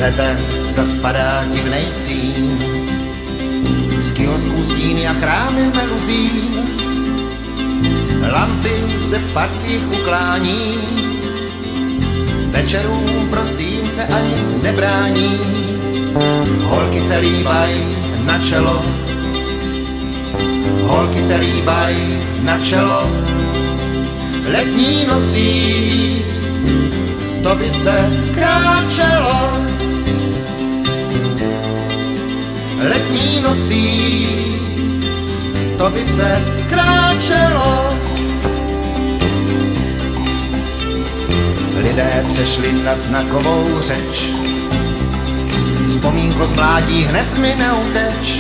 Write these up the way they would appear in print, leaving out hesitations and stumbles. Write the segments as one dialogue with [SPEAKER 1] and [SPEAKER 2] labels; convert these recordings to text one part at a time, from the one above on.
[SPEAKER 1] tebe zaspadá divnej cín. Z kiosků stíny a chrámy meluzín, lampy se v parcích uklání, večerům prostým se ani nebrání. Holky se líbaj na čelo, holky se líbaj na čelo. Letní nocí to by se kráčelo, letní nocí to by se kráčelo. Lidé přešli na znakovou řeč, vzpomínko z mládí hned mi neuteč.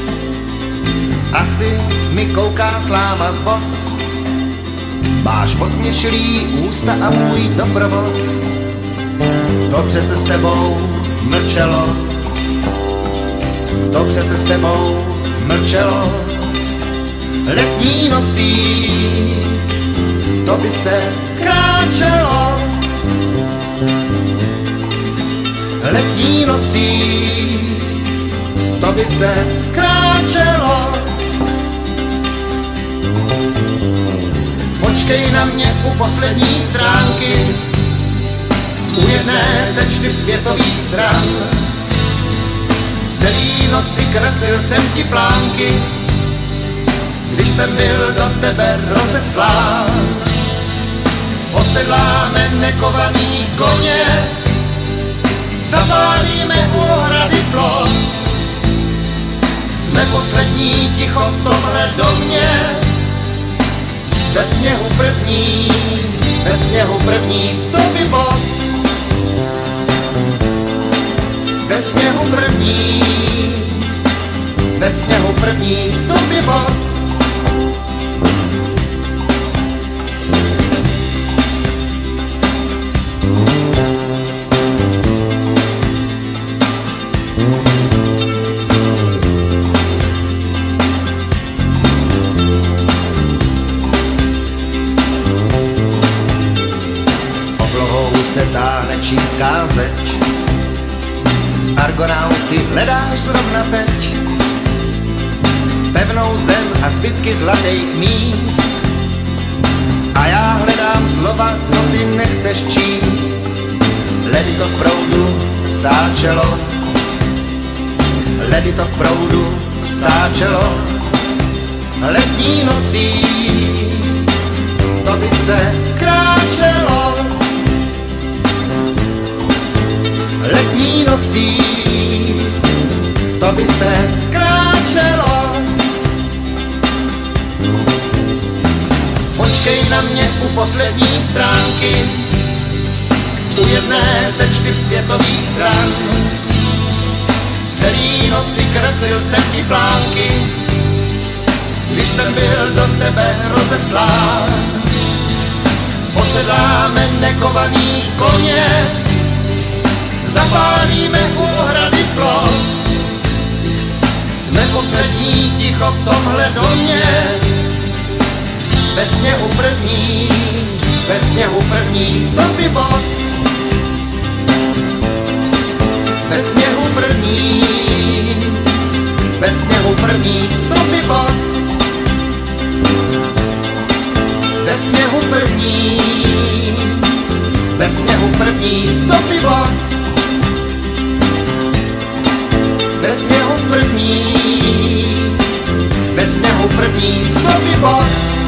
[SPEAKER 1] Asi mi kouká sláma z bot, máš odměšilý ústa a můj doprovod. Dobře se s tebou mlčelo, dobře se s tebou mlčelo. Letní nocí to by se kráčelo, letní nocí to by se kráčelo. Počkej na mě u poslední stránky, u jedné ze 4 světových stran. Celý noci kreslil jsem ti plánky, když jsem byl do tebe rozeslán. Osedláme nekovaný koně, zapálíme u hrady plot. Jsme poslední ticho v tomhle domě, bez sněhu první stopy bot. Bez sněhu první stopy bot. Se táhne čínská zeď, z argonauty hledáš zrovna teď pevnou zem a zbytky zlatých míst. A já hledám slova, co ty nechceš číst. Ledy to v proudu stáčelo, ledy to v proudu stáčelo. Letní nocí to by se kráčelo, letní nocí to by se kráčelo. Počkej na mě u poslední stránky, u jedné ze 4 světových stran. Celý noci kreslil jsem ti plánky, když jsem byl do tebe rozeslán. Posedláme nekovaný koně, zapálíme u hrady plot. Jsme poslední ticho v tomhle domě, bez sněhu první stopy bot. Bez sněhu první stopy bot. Bez sněhu první stopy bot. Bez sněhu první stopy bot.